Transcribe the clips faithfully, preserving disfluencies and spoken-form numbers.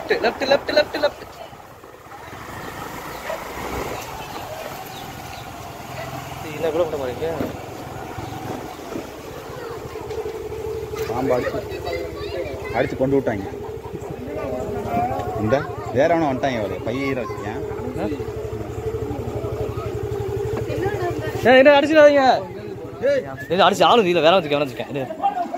left left left left left என்ன கூட பண்ண மாட்டீங்க பாம்பு அடிச்சு அடிச்சு கொண்டு விட்டாங்க இந்த வேற அவனை வந்துட்டாங்க அவரு பையன் வச்சுக்கேன் என்ன அடிச்சுடாதீங்க அடிச்சு ஆளும் இல்லை வேற வச்சுக்கேன் வேற வச்சுக்கேன்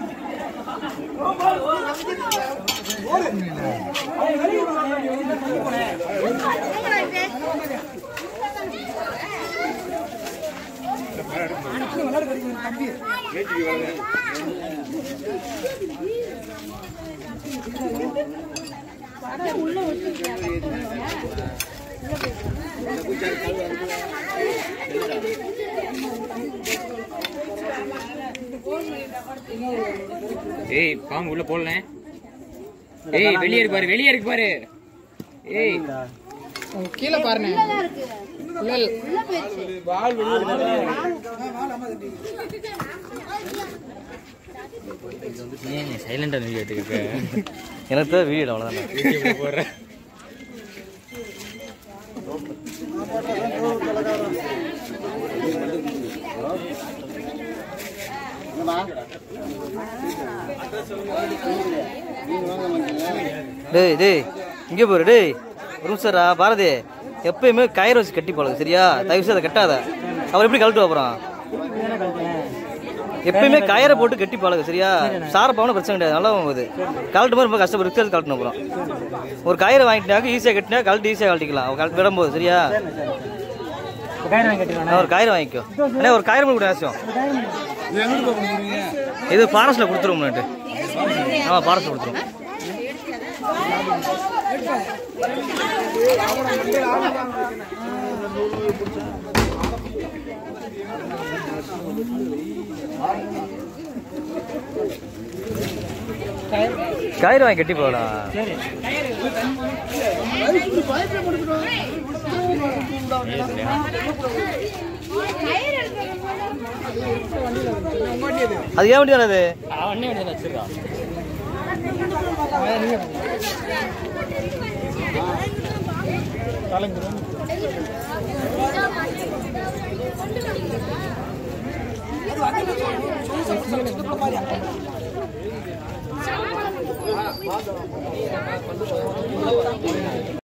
ஏய் பாம்பு உள்ள போடல ஏய் வெளியே இருக்கு பாரு வெளியே இருக்கு பாரு ஏய் கீழே பாருங்க சைலண்டா வீடியோ எடுத்துக்க எனக்கு தான் வீடு அவ்வளோதான் போடுறேன் டேய் டேய் இங்கே போரு டேய் ரூசரா பாரதி எப்பயுமே கயிறு வச்சு கட்டி போடுது சரியா தயவு செய்து அதை கட்டாத அவர் எப்படி கழட்டு அப்புறம் எப்பயுமே கயிறை போட்டு கட்டி பழகு சரியா சார பவன பிரச்சனை கிடையாது நல்லா போகுது கழட்டு மாதிரி ரொம்ப கஷ்டப்பட்டு கழட்டணும் அப்புறம் ஒரு கயிறை வாங்கிட்டாக்க ஈஸியாக கட்டினா கழட்டு ஈஸியாக கழட்டிக்கலாம் கழட்டு விடும்போது சரியா ஒரு கயிறு வாங்கிக்கோ அண்ணே ஒரு கயிறு கூட அவசியம் இது ஃபாரஸ்ட்ல கொடுத்துருவோம் ஆமாம் ஃபாரஸ்ட்ல கொடுத்துருவோம் கயிறு வாங்கி கட்டி போகலாம் அது ஏன் வண்டி தானே அது